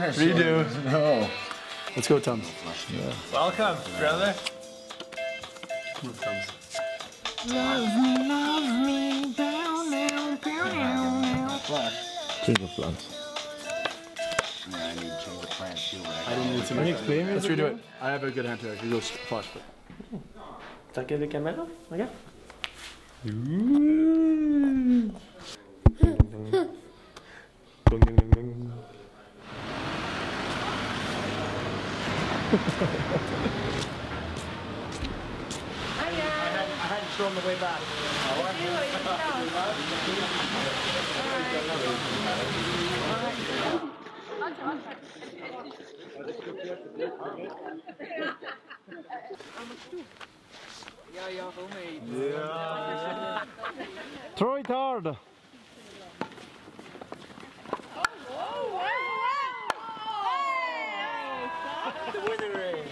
Redo. No. Let's go, Tums. Yeah. Welcome, brother. Come on, Tums. Love me, down, down, down. Change of plans. Yeah, I need to change the plan too. I didn't need to make it. Let's redo it. I have a good hand here. You go flash, but. Taquer les caméras, regarde. I had to show him the way back. Yeah. Throw it hard! The winner is.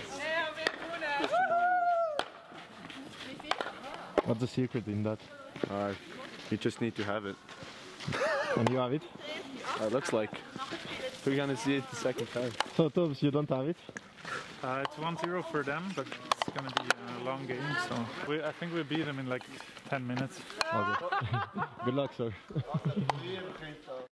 What's the secret in that? You just need to have it. And you have it? Looks like. We're gonna see it the second time. So Tums, you don't have it? It's 1-0 for them, but it's gonna be a long game, so I think we'll beat them in like 10 minutes. Okay. Good luck, sir.